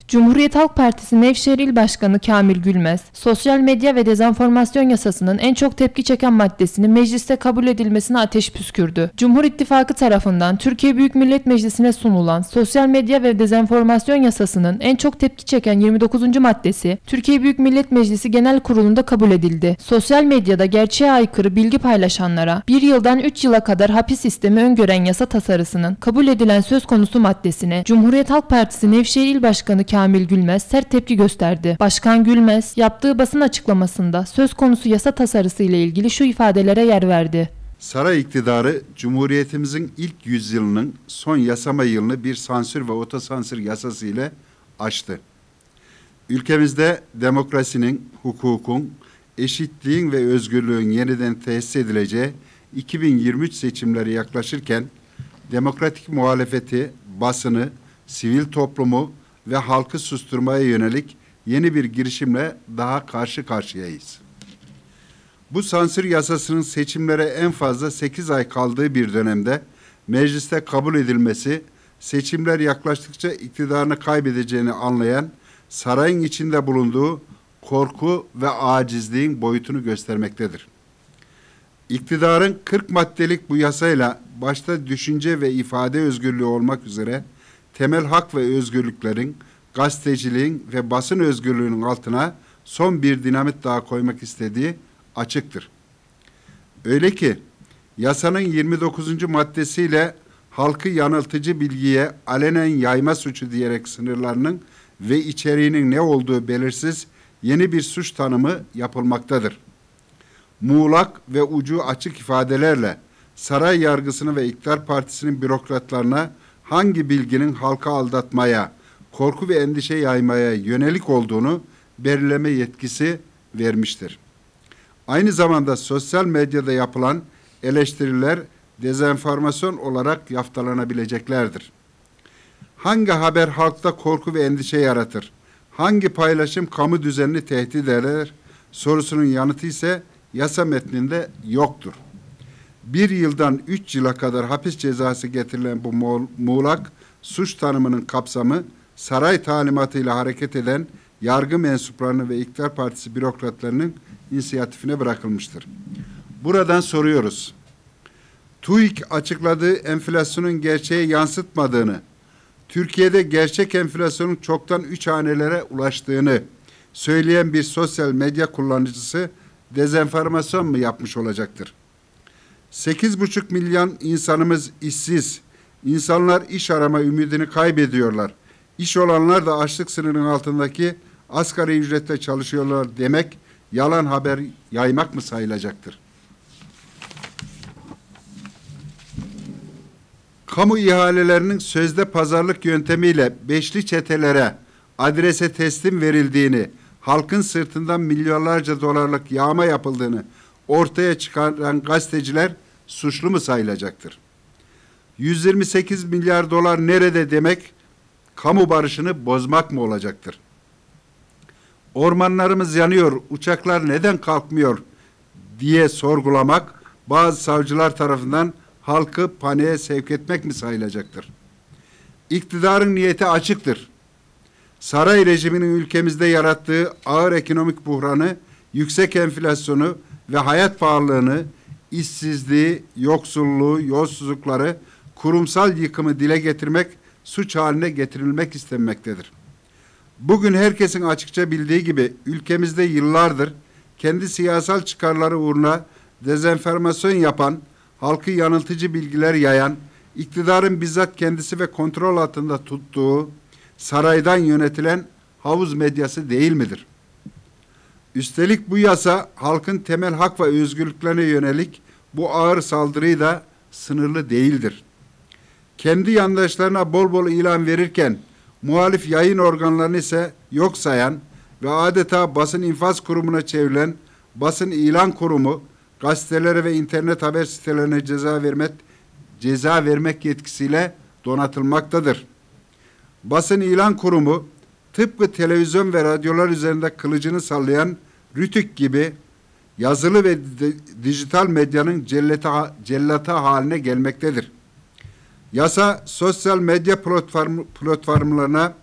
Cumhuriyet Halk Partisi Nevşehir İl Başkanı Kamil Gülmez, sosyal medya ve dezenformasyon yasasının en çok tepki çeken maddesinin mecliste kabul edilmesine ateş püskürdü. Cumhur İttifakı tarafından Türkiye Büyük Millet Meclisi'ne sunulan sosyal medya ve dezenformasyon yasasının en çok tepki çeken 29. maddesi, Türkiye Büyük Millet Meclisi Genel Kurulu'nda kabul edildi. Sosyal medyada gerçeğe aykırı bilgi paylaşanlara 1 yıldan 3 yıla kadar hapis sistemi öngören yasa tasarısının kabul edilen söz konusu maddesine Cumhuriyet Halk Partisi Nevşehir İl Başkanı Kamil Gülmez sert tepki gösterdi. Başkan Gülmez, yaptığı basın açıklamasında söz konusu yasa tasarısı ile ilgili şu ifadelere yer verdi. Saray iktidarı, Cumhuriyetimizin ilk yüzyılının son yasama yılını bir sansür ve otosansür yasası ile açtı. Ülkemizde demokrasinin, hukukun, eşitliğin ve özgürlüğün yeniden tesis edileceği 2023 seçimleri yaklaşırken, demokratik muhalefeti, basını, sivil toplumu ve halkı susturmaya yönelik yeni bir girişimle daha karşı karşıyayız. Bu sansür yasasının seçimlere en fazla 8 ay kaldığı bir dönemde mecliste kabul edilmesi, seçimler yaklaştıkça iktidarını kaybedeceğini anlayan sarayın içinde bulunduğu korku ve acizliğin boyutunu göstermektedir. İktidarın 40 maddelik bu yasayla başta düşünce ve ifade özgürlüğü olmak üzere temel hak ve özgürlüklerin, gazeteciliğin ve basın özgürlüğünün altına son bir dinamit daha koymak istediği açıktır. Öyle ki yasanın 29. maddesiyle halkı yanıltıcı bilgiye alenen yayma suçu diyerek sınırlarının ve içeriğinin ne olduğu belirsiz yeni bir suç tanımı yapılmaktadır. Muğlak ve ucu açık ifadelerle saray yargısını ve iktidar partisinin bürokratlarına hangi bilginin halka aldatmaya, korku ve endişe yaymaya yönelik olduğunu belirleme yetkisi vermiştir. Aynı zamanda sosyal medyada yapılan eleştiriler dezenformasyon olarak yaftalanabileceklerdir. Hangi haber halkta korku ve endişe yaratır? Hangi paylaşım kamu düzenini tehdit eder? Sorusunun yanıtı ise yasa metninde yoktur. 1 yıldan 3 yıla kadar hapis cezası getirilen bu muğlak suç tanımının kapsamı saray talimatıyla hareket eden yargı mensuplarının ve iktidar partisi bürokratlarının inisiyatifine bırakılmıştır. Buradan soruyoruz. TÜİK açıkladığı enflasyonun gerçeğe yansıtmadığını, Türkiye'de gerçek enflasyonun çoktan 3 hanelere ulaştığını söyleyen bir sosyal medya kullanıcısı dezenformasyon mu yapmış olacaktır? 8,5 milyon insanımız işsiz. İnsanlar iş arama ümidini kaybediyorlar. İş olanlar da açlık sınırının altındaki asgari ücretle çalışıyorlar demek yalan haber yaymak mı sayılacaktır? Kamu ihalelerinin sözde pazarlık yöntemiyle beşli çetelere, adrese teslim verildiğini, halkın sırtından milyonlarca dolarlık yağma yapıldığını ortaya çıkaran gazeteciler suçlu mu sayılacaktır? 128 milyar dolar nerede demek, kamu barışını bozmak mı olacaktır? Ormanlarımız yanıyor, uçaklar neden kalkmıyor diye sorgulamak, bazı savcılar tarafından halkı paniğe sevk etmek mi sayılacaktır? İktidarın niyeti açıktır. Saray rejiminin ülkemizde yarattığı ağır ekonomik buhranı, yüksek enflasyonu ve hayat pahalılığını, işsizliği, yoksulluğu, yolsuzlukları, kurumsal yıkımı dile getirmek, suç haline getirilmek istenmektedir. Bugün herkesin açıkça bildiği gibi ülkemizde yıllardır kendi siyasal çıkarları uğruna dezenformasyon yapan, halkı yanıltıcı bilgiler yayan, iktidarın bizzat kendisi ve kontrol altında tuttuğu saraydan yönetilen havuz medyası değil midir? Üstelik bu yasa halkın temel hak ve özgürlüklerine yönelik bu ağır saldırıyı da sınırlı değildir. Kendi yandaşlarına bol bol ilan verirken muhalif yayın organlarını ise yok sayan ve adeta basın infaz kurumuna çevrilen basın ilan kurumu gazetelere ve internet haber sitelerine ceza vermek yetkisiyle donatılmaktadır. Basın ilan kurumu tıpkı televizyon ve radyolar üzerinde kılıcını sallayan Rütük gibi yazılı ve dijital medyanın cellatı haline gelmektedir. Yasa sosyal medya platformlarına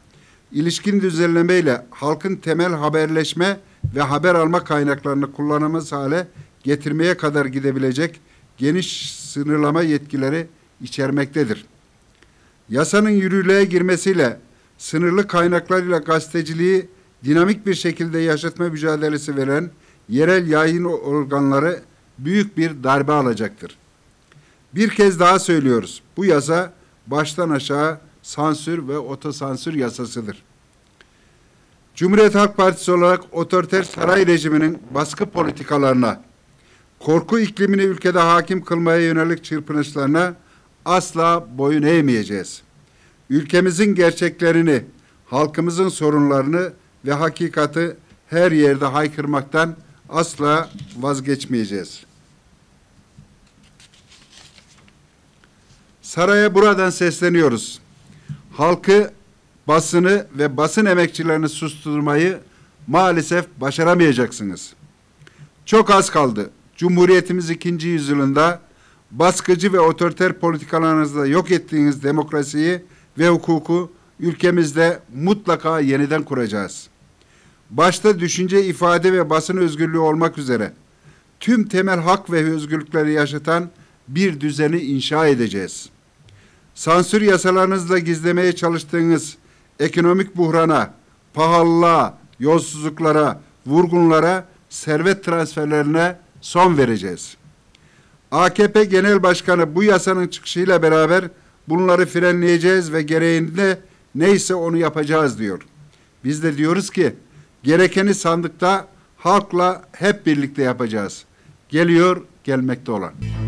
İlişkin düzenlemeyle halkın temel haberleşme ve haber alma kaynaklarını kullanılmaz hale getirmeye kadar gidebilecek geniş sınırlama yetkileri içermektedir. Yasanın yürürlüğe girmesiyle sınırlı kaynaklarıyla gazeteciliği dinamik bir şekilde yaşatma mücadelesi veren yerel yayın organları büyük bir darbe alacaktır. Bir kez daha söylüyoruz. Bu yasa baştan aşağı sansür ve otosansür yasasıdır. Cumhuriyet Halk Partisi olarak otoriter saray rejiminin baskı politikalarına, korku iklimini ülkede hakim kılmaya yönelik çırpınışlarına asla boyun eğmeyeceğiz. Ülkemizin gerçeklerini, halkımızın sorunlarını ve hakikati her yerde haykırmaktan asla vazgeçmeyeceğiz. Saraya buradan sesleniyoruz. Halkı, basını ve basın emekçilerini susturmayı maalesef başaramayacaksınız. Çok az kaldı. Cumhuriyetimiz 2. yüzyılında baskıcı ve otoriter politikalarınızla yok ettiğiniz demokrasiyi ve hukuku ülkemizde mutlaka yeniden kuracağız. Başta düşünce, ifade ve basın özgürlüğü olmak üzere tüm temel hak ve özgürlükleri yaşatan bir düzeni inşa edeceğiz. Sansür yasalarınızla gizlemeye çalıştığınız ekonomik buhrana, pahalılığa, yolsuzluklara, vurgunlara, servet transferlerine son vereceğiz. AKP Genel Başkanı bu yasanın çıkışıyla beraber bunları frenleyeceğiz ve gereğinde neyse onu yapacağız diyor. Biz de diyoruz ki gerekeni sandıkta halkla hep birlikte yapacağız. Geliyor, gelmekte olan.